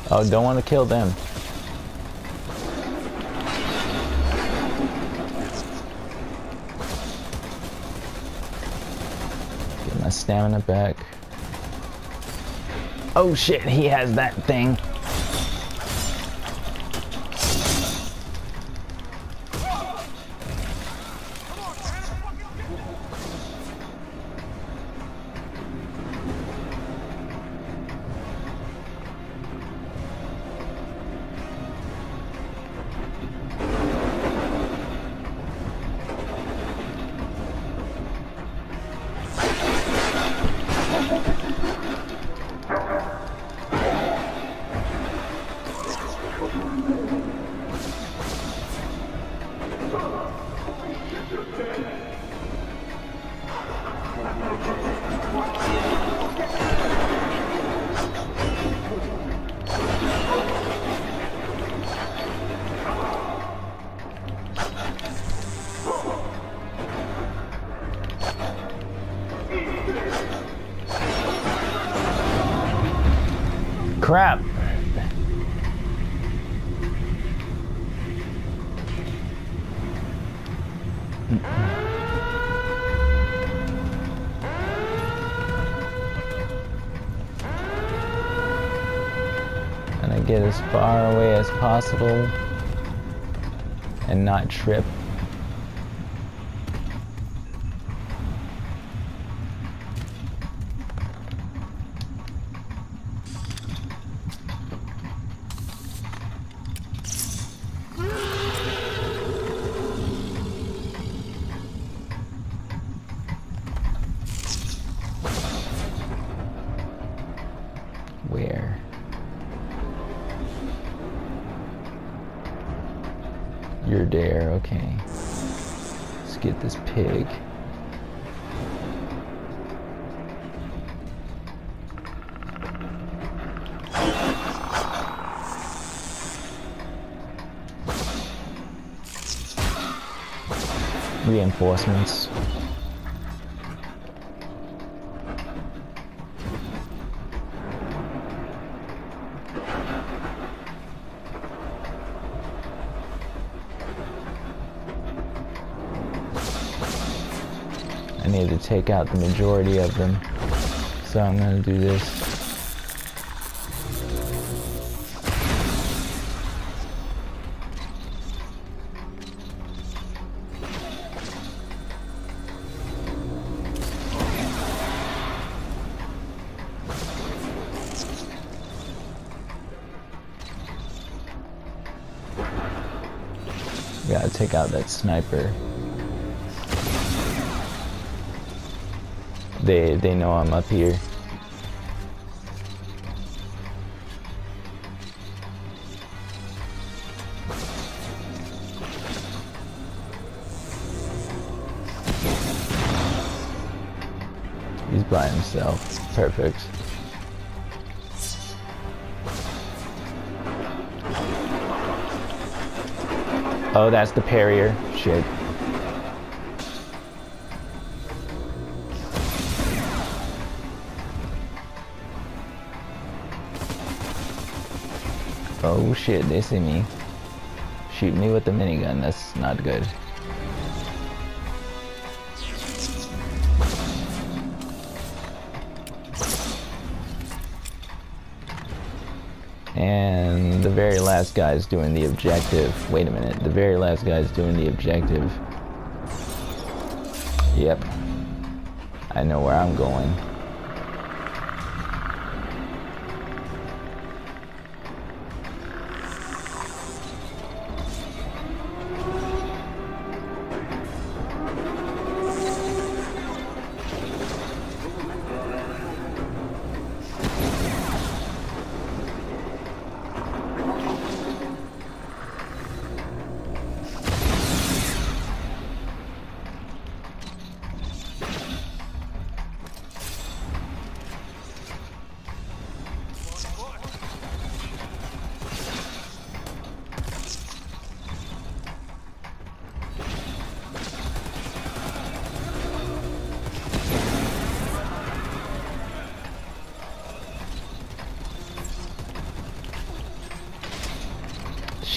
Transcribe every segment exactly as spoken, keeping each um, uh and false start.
Oh, don't want to kill them. Get my stamina back. Oh shit, he has that thing. Crap. And I get as far away as possible and not trip. Where? You're there, okay. Let's get this pig. Reinforcements. I need to take out the majority of them, so I'm gonna do this. Gotta take out that sniper. They they know I'm up here. He's by himself. Perfect. Oh, that's the parrier. Shit. Oh shit, they see me. Shoot me with the minigun, that's not good. And the very last guy is doing the objective. Wait a minute, the very last guy is doing the objective. Yep. I know where I'm going.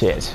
Shit.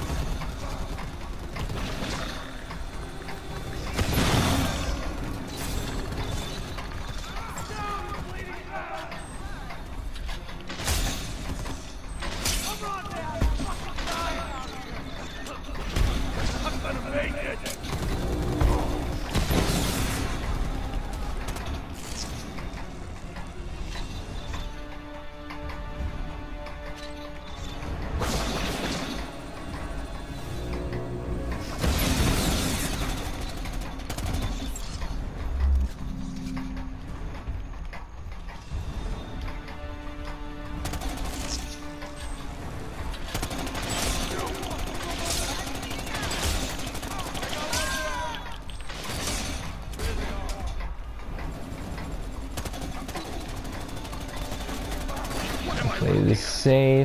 Play this safe.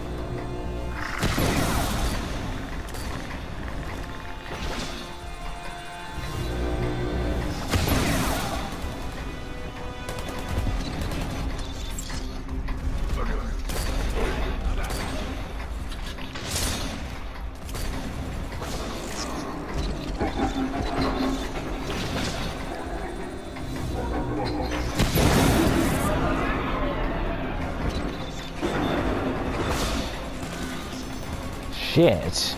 Shit.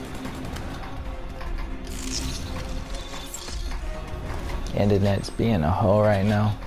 Internet's being a hoe right now.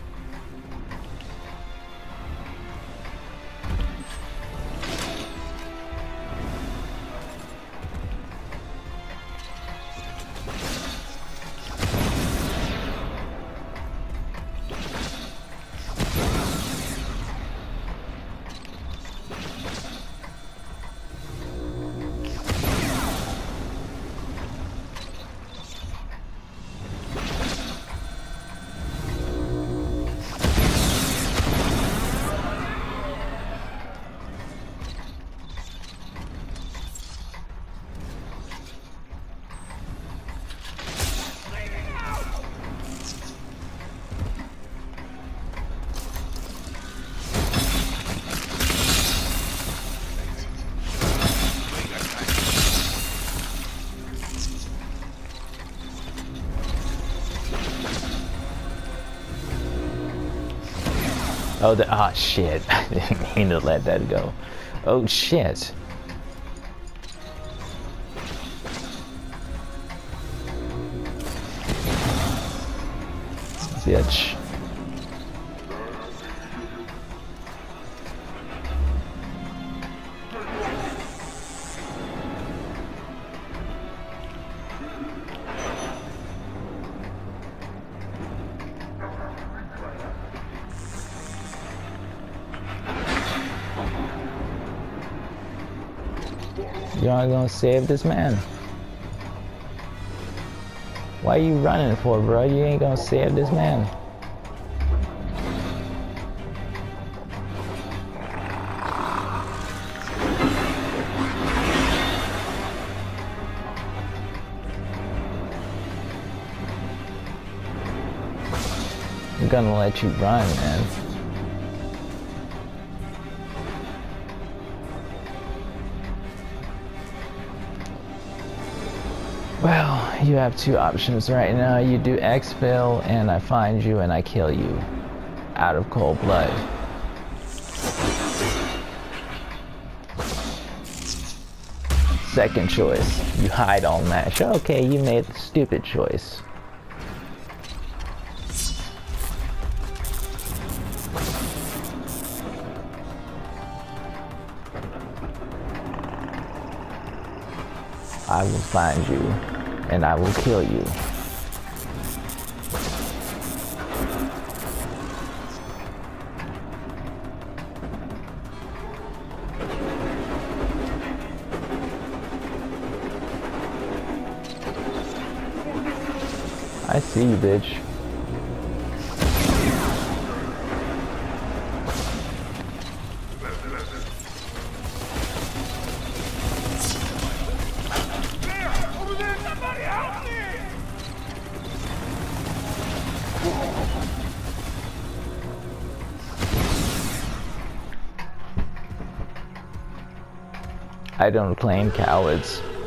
Oh, the, oh shit. I didn't mean to let that go. Oh shit. Bitch. You aren't gonna save this man. Why are you running for, bro? You ain't gonna save this man. I'm gonna let you run, man. Well, you have two options right now. You do exfil and I find you and I kill you out of cold blood. Second choice, you hide all match. Okay, you made the stupid choice. I will find you, and I will kill you. I see you, bitch. I don't claim cowards.